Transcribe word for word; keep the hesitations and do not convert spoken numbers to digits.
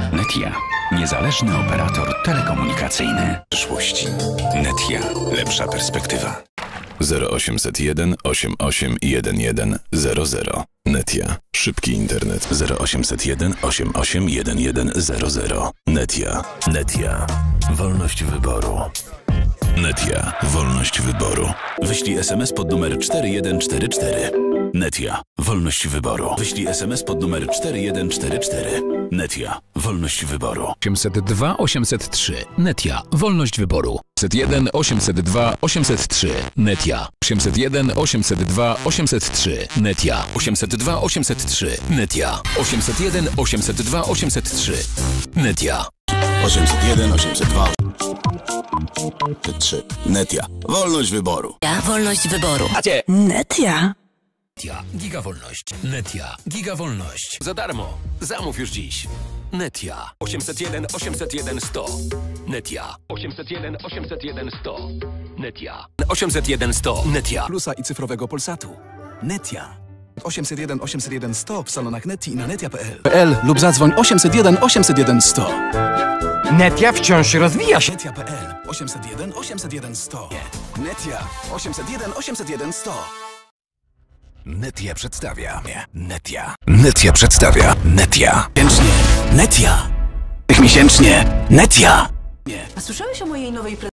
Netia. Niezależny operator telekomunikacyjny przyszłości. Netia. Lepsza perspektywa. zero osiemset jeden osiem osiem jeden jeden zero zero. Netia. Szybki internet. zero osiemset jeden osiem osiem jeden jeden zero zero. Netia. Netia. Wolność wyboru. Netia. Wolność wyboru. Wyślij S M S pod numer cztery jeden cztery cztery. Netia. Wolność wyboru. Wyślij S M S pod numer cztery jeden cztery cztery. Netia. Wolność wyboru. osiemset dwa osiemset trzy. Netia. Wolność wyboru. osiemset jeden osiemset dwa osiemset trzy. Netia. osiemset jeden osiemset dwa osiemset trzy. Netia. osiemset dwa osiemset trzy. Netia. osiemset jeden osiemset dwa osiemset trzy. Netia. osiemset jeden osiemset dwa trzy. Netia. Wolność wyboru. Wolność wyboru. Netia. Netia. Gigawolność. Netia. Gigawolność. Za darmo. Zamów już dziś. Netia. osiemset jeden osiemset jeden sto. Netia. osiemset jeden osiemset jeden sto. Netia. osiemset jeden sto. Netia. Plusa i cyfrowego Polsatu. Netia. osiemset jeden osiemset jeden sto w salonach Neti i na netia kropka p l lub zadzwoń osiemset jeden osiemset jeden sto. Netia wciąż rozwija się. netia kropka p l osiemset jeden osiemset jeden sto. Netia osiemset jeden osiemset jeden sto. Netia przedstawia. Netia. Netia przedstawia. Netia. Miesięcznie. Netia. Miesięcznie. Netia. A słyszałeś o mojej nowej